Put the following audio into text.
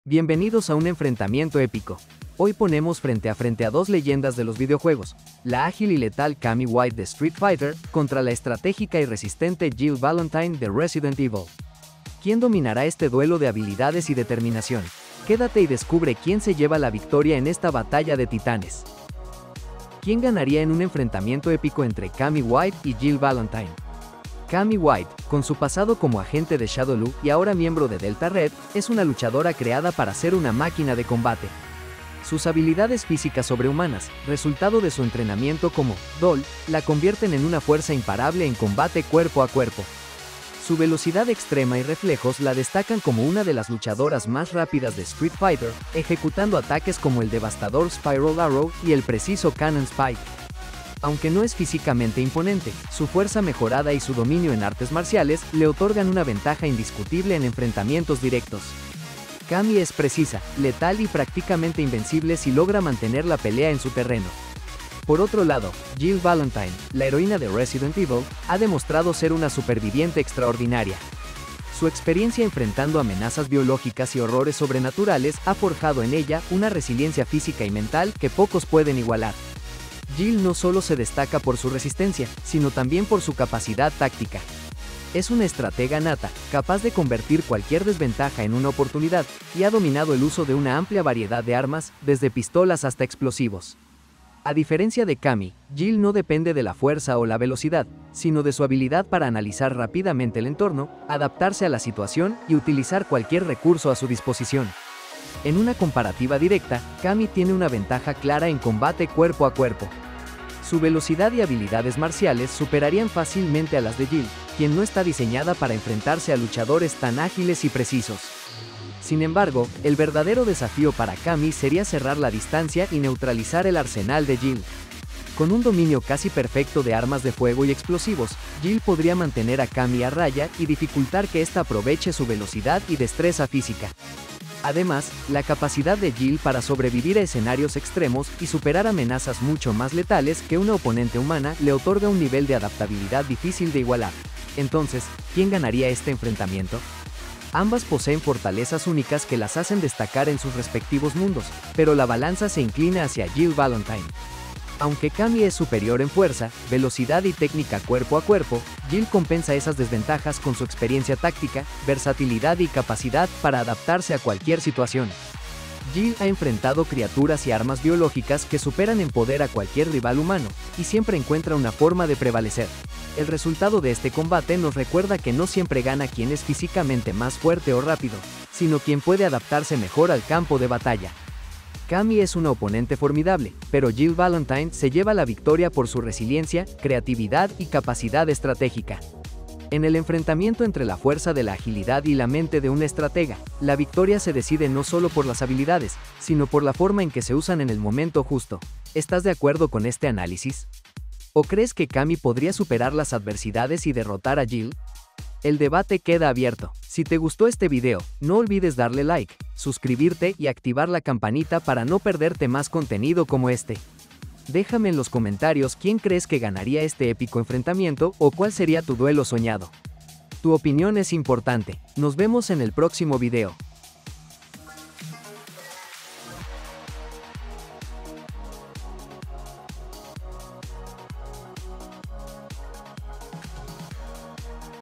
Bienvenidos a un enfrentamiento épico. Hoy ponemos frente a dos leyendas de los videojuegos, la ágil y letal Cammy White de Street Fighter contra la estratégica y resistente Jill Valentine de Resident Evil. ¿Quién dominará este duelo de habilidades y determinación? Quédate y descubre quién se lleva la victoria en esta batalla de titanes. ¿Quién ganaría en un enfrentamiento épico entre Cammy White y Jill Valentine? Cammy White, con su pasado como agente de Shadowloo y ahora miembro de Delta Red, es una luchadora creada para ser una máquina de combate. Sus habilidades físicas sobrehumanas, resultado de su entrenamiento como Doll, la convierten en una fuerza imparable en combate cuerpo a cuerpo. Su velocidad extrema y reflejos la destacan como una de las luchadoras más rápidas de Street Fighter, ejecutando ataques como el devastador Spiral Arrow y el preciso Cannon Spike. Aunque no es físicamente imponente, su fuerza mejorada y su dominio en artes marciales le otorgan una ventaja indiscutible en enfrentamientos directos. Cammy es precisa, letal y prácticamente invencible si logra mantener la pelea en su terreno. Por otro lado, Jill Valentine, la heroína de Resident Evil, ha demostrado ser una superviviente extraordinaria. Su experiencia enfrentando amenazas biológicas y horrores sobrenaturales ha forjado en ella una resiliencia física y mental que pocos pueden igualar. Jill no solo se destaca por su resistencia, sino también por su capacidad táctica. Es una estratega nata, capaz de convertir cualquier desventaja en una oportunidad, y ha dominado el uso de una amplia variedad de armas, desde pistolas hasta explosivos. A diferencia de Cammy, Jill no depende de la fuerza o la velocidad, sino de su habilidad para analizar rápidamente el entorno, adaptarse a la situación y utilizar cualquier recurso a su disposición. En una comparativa directa, Cammy tiene una ventaja clara en combate cuerpo a cuerpo. Su velocidad y habilidades marciales superarían fácilmente a las de Jill, quien no está diseñada para enfrentarse a luchadores tan ágiles y precisos. Sin embargo, el verdadero desafío para Cammy sería cerrar la distancia y neutralizar el arsenal de Jill. Con un dominio casi perfecto de armas de fuego y explosivos, Jill podría mantener a Cammy a raya y dificultar que ésta aproveche su velocidad y destreza física. Además, la capacidad de Jill para sobrevivir a escenarios extremos y superar amenazas mucho más letales que una oponente humana le otorga un nivel de adaptabilidad difícil de igualar. Entonces, ¿quién ganaría este enfrentamiento? Ambas poseen fortalezas únicas que las hacen destacar en sus respectivos mundos, pero la balanza se inclina hacia Jill Valentine. Aunque Cammy es superior en fuerza, velocidad y técnica cuerpo a cuerpo, Jill compensa esas desventajas con su experiencia táctica, versatilidad y capacidad para adaptarse a cualquier situación. Jill ha enfrentado criaturas y armas biológicas que superan en poder a cualquier rival humano, y siempre encuentra una forma de prevalecer. El resultado de este combate nos recuerda que no siempre gana quien es físicamente más fuerte o rápido, sino quien puede adaptarse mejor al campo de batalla. Cammy es una oponente formidable, pero Jill Valentine se lleva la victoria por su resiliencia, creatividad y capacidad estratégica. En el enfrentamiento entre la fuerza de la agilidad y la mente de una estratega, la victoria se decide no solo por las habilidades, sino por la forma en que se usan en el momento justo. ¿Estás de acuerdo con este análisis? ¿O crees que Cammy podría superar las adversidades y derrotar a Jill? El debate queda abierto. Si te gustó este video, no olvides darle like, suscribirte y activar la campanita para no perderte más contenido como este. Déjame en los comentarios quién crees que ganaría este épico enfrentamiento o cuál sería tu duelo soñado. Tu opinión es importante. Nos vemos en el próximo video.